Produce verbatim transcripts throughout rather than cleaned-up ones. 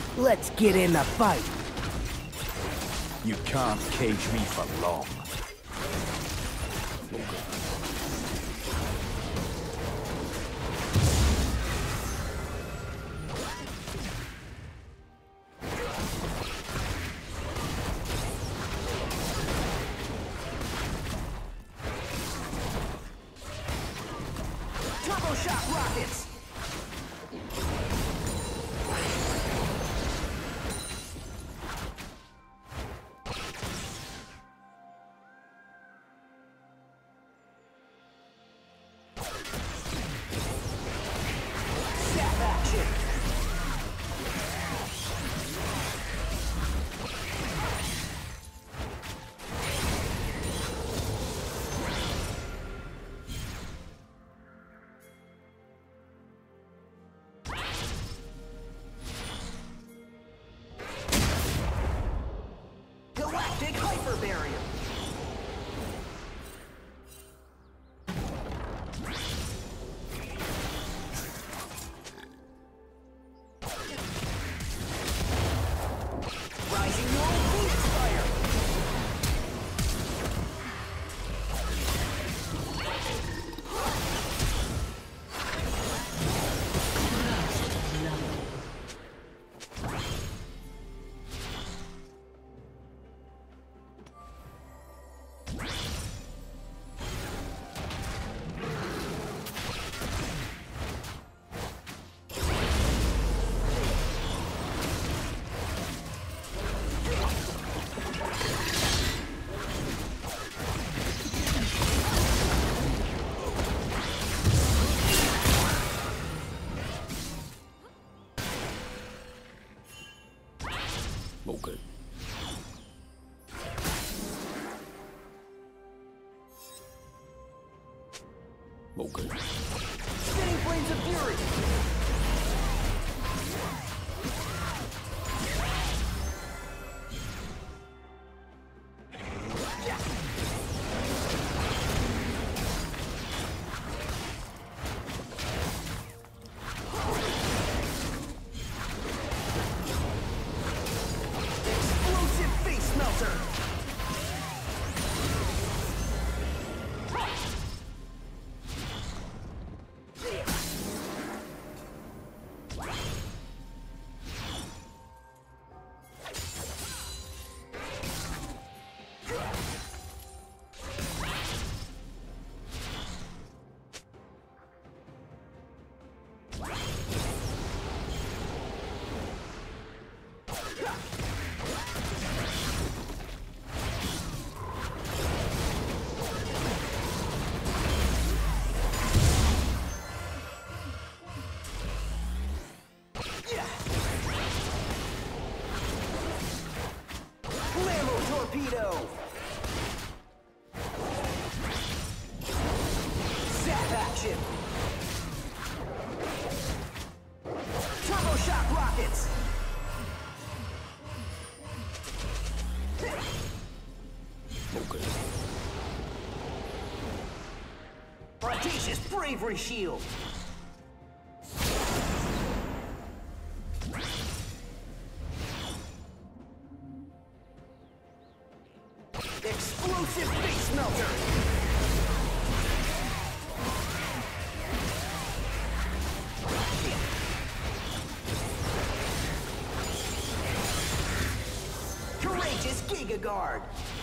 Let's get in the fight. You can't cage me for long. Turbo shock rockets! Zap action! Galactic hyper barrier! Rising Neural Phoenix Fire! Okay. Okay. Spinning flames of fury! Explosive face melter! Blammo torpedo! Zap action! Turbo shock rockets! Okay. Audacious bravery shield! Explosive face melter! Courageous Giga Guard!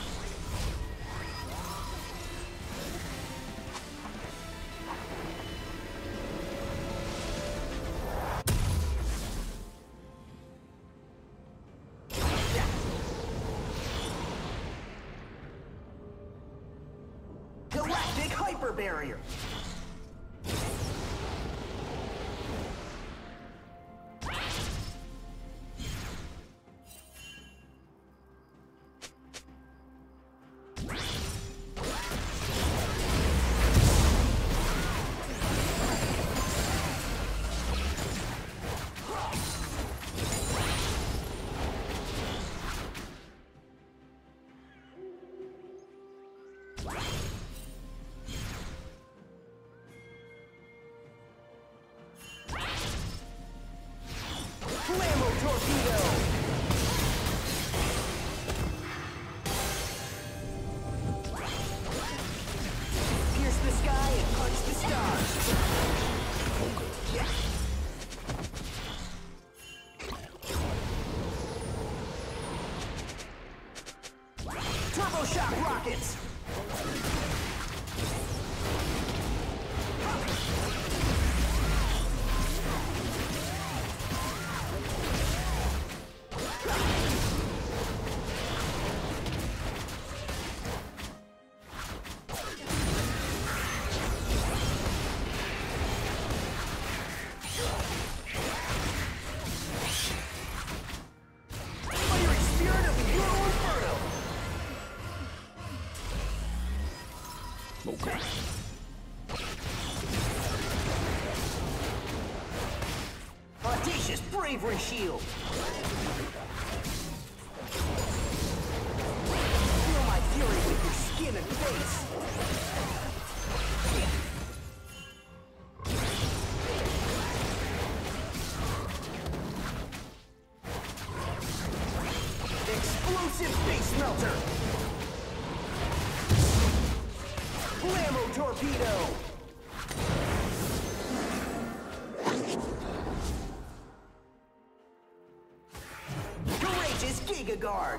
Galactic hyper barrier! torpedo! Pierce the sky and punch the stars! Yeah. Turbo shock rockets! Fiery spirit of the Euro Inferno! Okay. Audacious bravery shield! Feel my fury with your skin and face! Explosive face melter! Blammo torpedo! Courageous Giga Guard!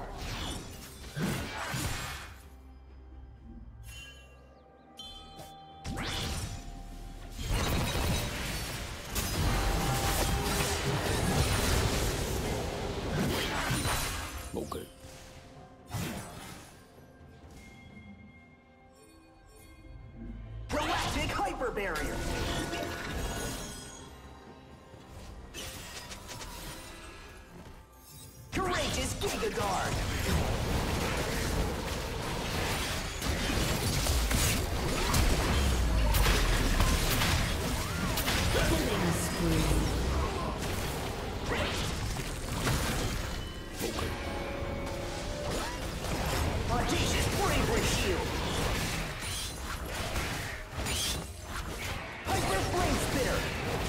Okay. Galactic Hyper Barrier! Courageous Giga Guard! Killing spree. Audacious bravery shield! Hyper flame spitter!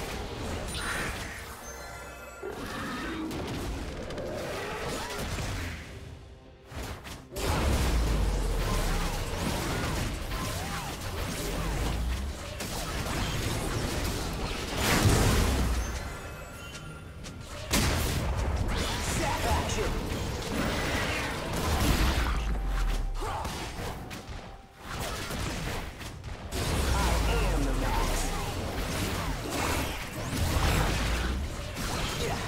Zap action! I am the max! Yeah.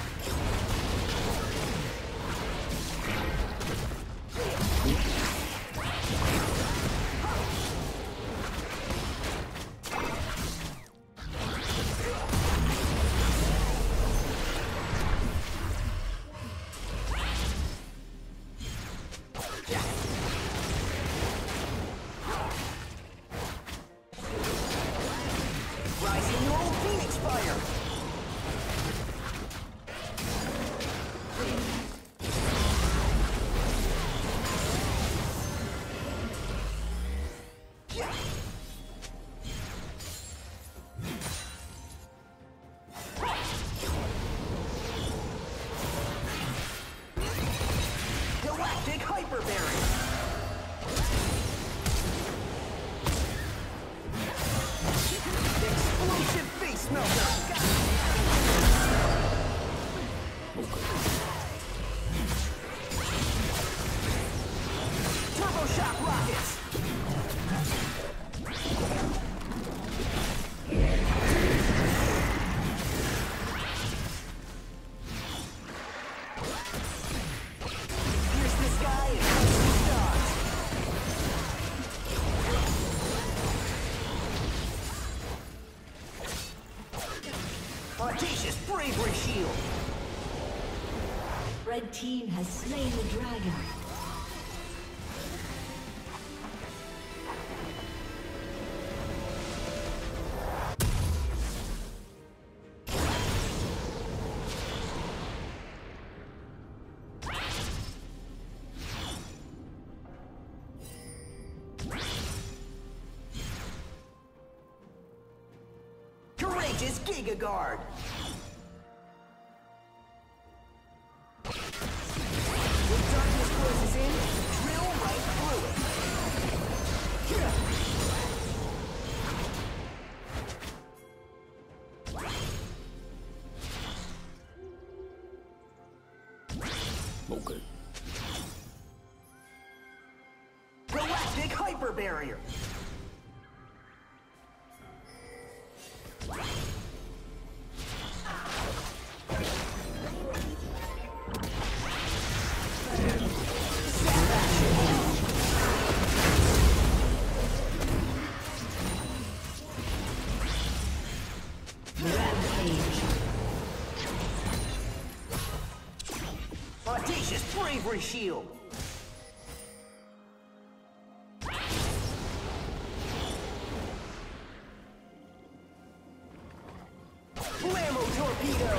Rising Neural Phoenix Fire! Yeah. Galactic Hyper Barrier! Explosive face melter! Turbo shock rockets! Pierce the sky and touch the stars! Audacious bravery shield! Red team has slain the dragon. Courageous Giga Guard! comes in, drill right through it. Okay. Galactic Hyper Barrier. Audacious Bravery Shield! Blammo Torpedo!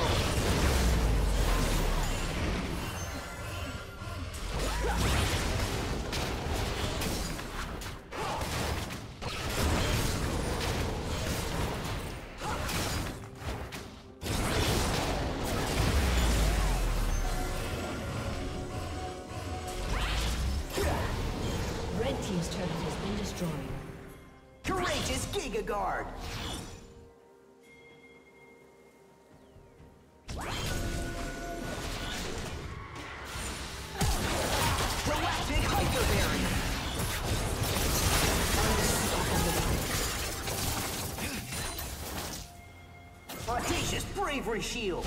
Red team's turret has been destroyed. Courageous Giga Guard! Galactic Hyper Barrier! Audacious Bravery Shield!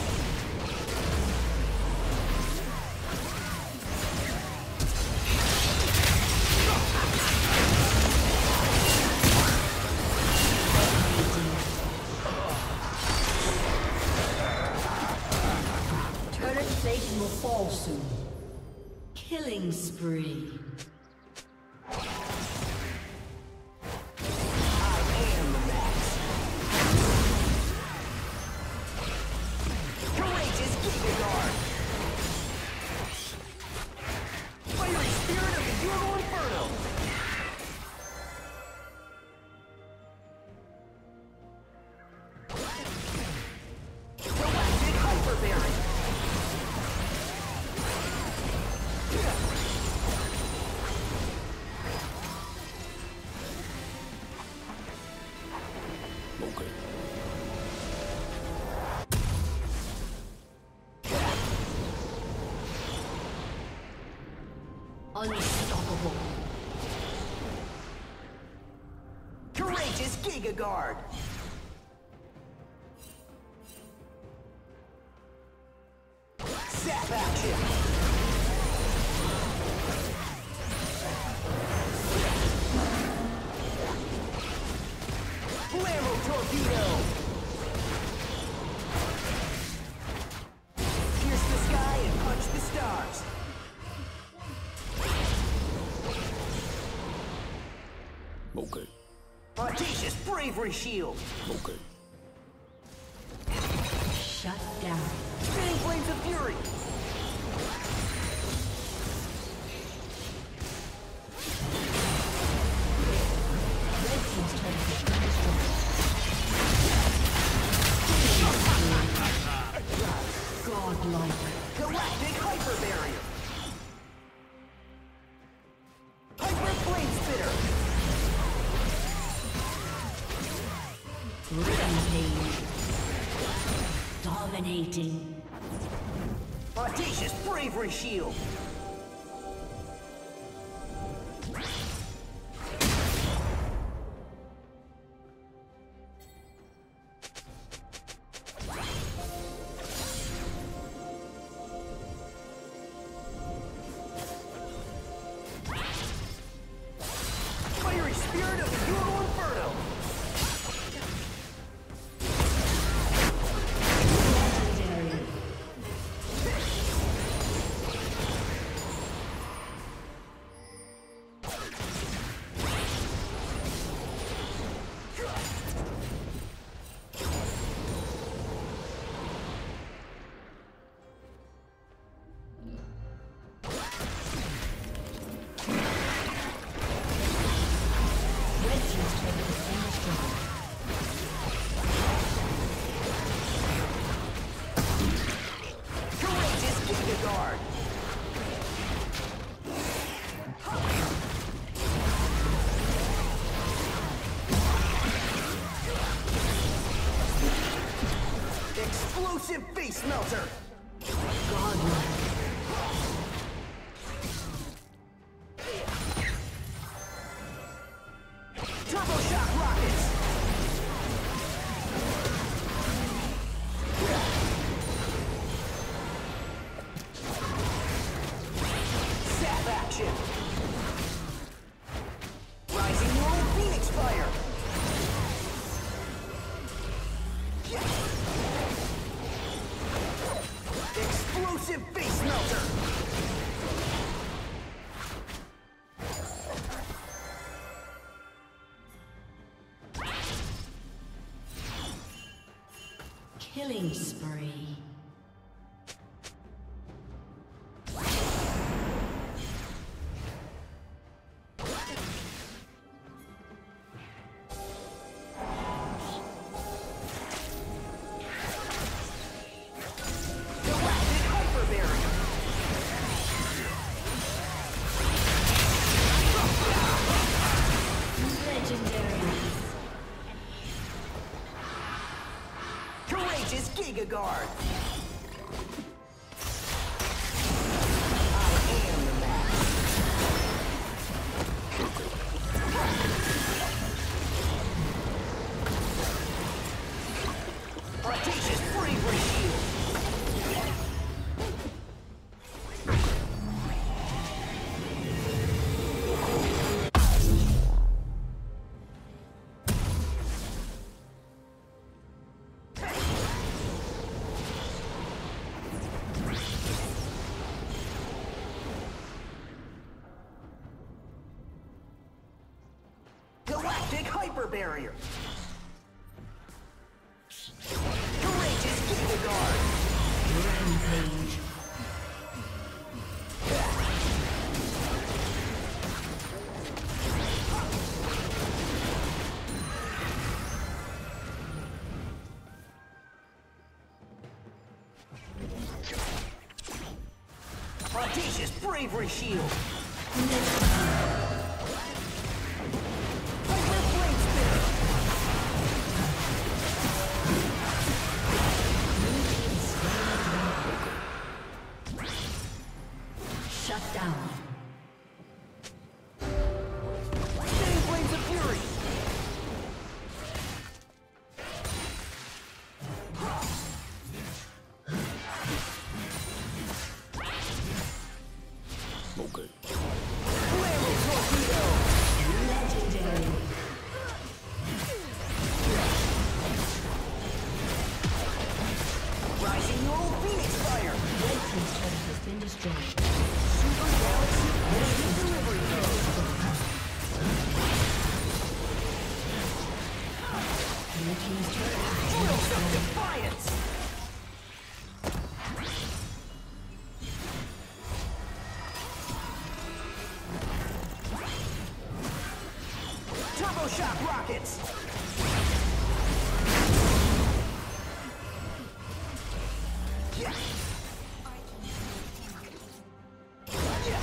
Turret station will fall soon. Killing spree. I am the max! Courageous Giga Guard! Fiery Spirit of the Euro Inferno! Galactic Hyper Barrier! Okay. Unstoppable. Courageous Giga Guard! Zap action! Blammo Torpedo! Pierce the sky and punch the stars! Okay. Audacious Bravery Shield! Okay. Shut down. Spinning Flames of Fury! Red team's turret has been destroyed. Godlike. Galactic Hyper Barrier! Hyper Flame Spitter! Rampage. Dominating. Audacious Bravery Shield! Fiery Spirit of the Euro Inferno! Legendary. melter. Godlike. Turbo shock rockets. Sap action. Rising World Phoenix fire. Explosive face melter. Killing spree. Galactic hyper barrier. Legendary. Courageous Giga Guard. I am the max. Audacious bravery shield. Galactic hyper barrier. Courageous Giga Guard. Rampage. Audacious bravery shield. Hyper flame spinner. Shut down. Spinning flames of fury. Okay. Flaming torpedo. Legendary. Rising World Phoenix fire. Red team's turret has been destroyed. Super Galaxy Energy delivery node. Blue team's turret has been Drills of destroyed. defiance. Turbo shock rockets. Yeah. Yeah.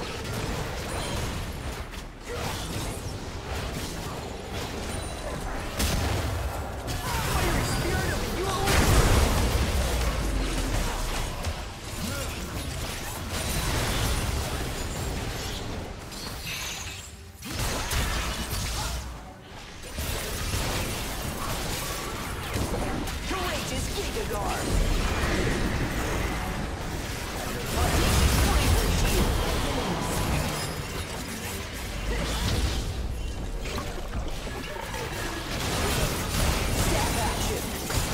Fiery spirit of the universe. Courageous Giga Guard. Audacious bravery shield. Sap action.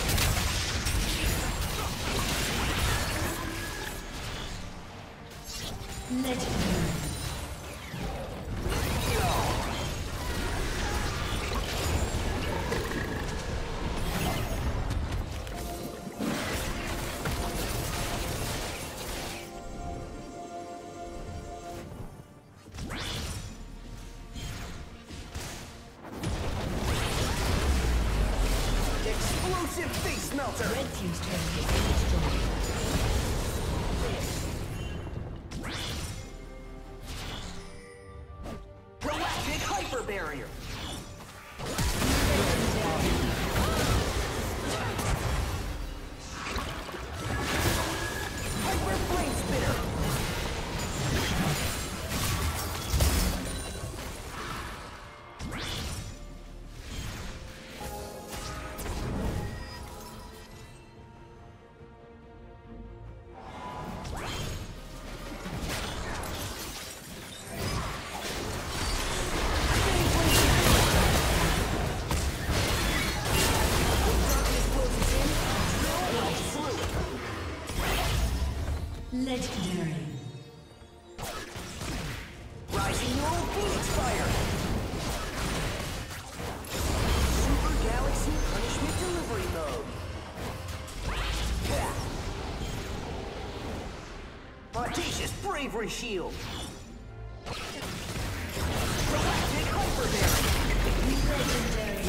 Legendary. Explosive face melter. Red team's turret has been destroyed. Galactic hyper barrier. Legendary. Rising Neural Phoenix Fire! Super Galaxy Punishment Delivery Mode! Audacious Bravery Shield! Galactic Hyper Barrier! Legendary.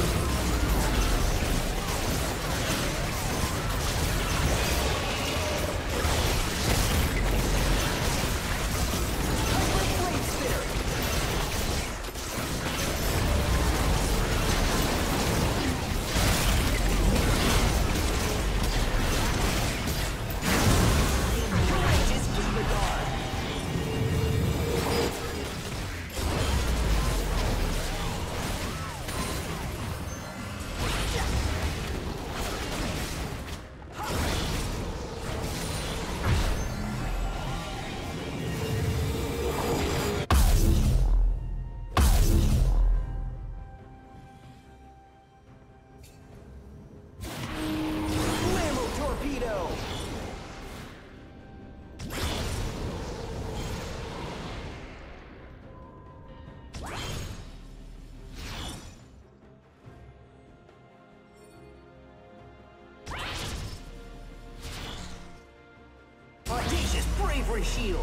Bravery Shield!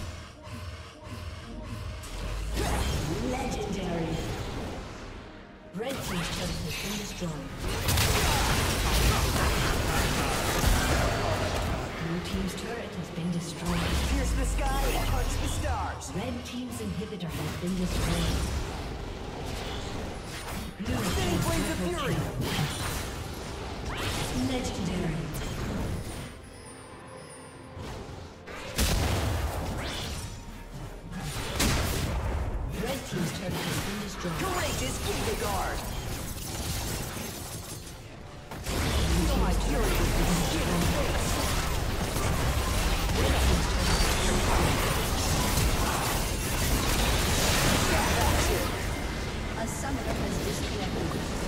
Legendary. Red team's turret has been destroyed. Blue team's turret has been destroyed. Pierce the sky and punch the stars! Red team's inhibitor has been destroyed. Blue Spinning Flames of Fury! Legendary. Red team's turret has been destroyed. Courageous Giga Guard! Feel my fury with this skin and face! Red team's turret has been destroyed. Stab action! A summoner has disconnected.